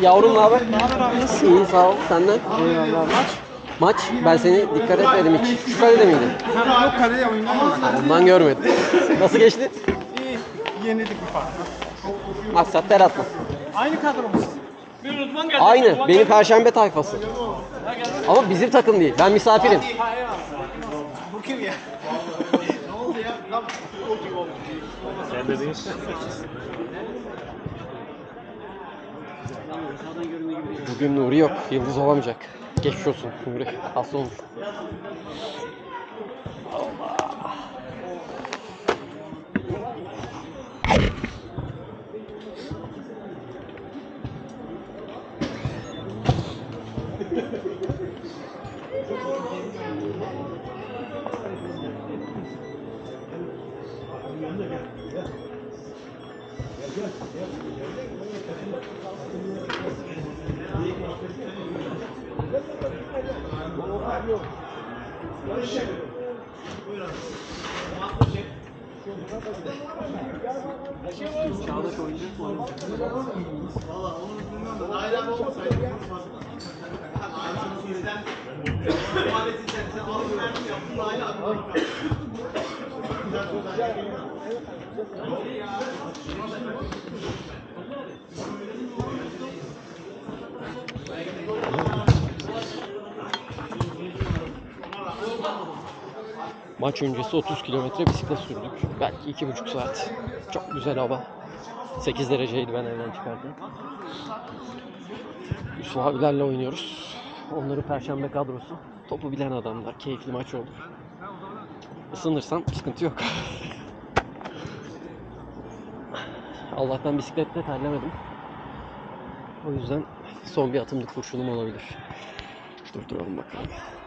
Yavrum ne haber? Ne haber abi, nasılsın? İyi sağ ol. Senden? Eyvallah. Maç? Ben seni dikkat etmedim hiç. Şu kalede miydin? Ha, yok kaleye oyundan mı? Ondan görmedim. Nasıl geçti? İyi. Yenildik bir farkla. Maksat ter atma. Aynı kadromuz. Aynı. Benim Perşembe tayfası. Ama bizim takım değil. Ben misafirim. Bu kim ya? Ne oldu ya? Sen de değil. Bugün Nuri yok. Yıldız olamayacak. Geçmiş olsun Nuri. Hasta olmuş. Çağdaş oynayacak mı? Valla onu bilmiyorum da dairem olmasaydı. Maç öncesi 30 kilometre bisiklet sürdük. Belki 2,5 saat. Çok güzel hava. 8 dereceydi ben evden çıkarken. Yusuf abilerle oynuyoruz. Onların Perşembe kadrosu. Topu bilen adamlar. Keyifli maç olur. Isınırsam sıkıntı yok. Allah'tan bisiklette terlemedim. O yüzden son bir atımlık kurşunum olabilir. Durduralım bakalım.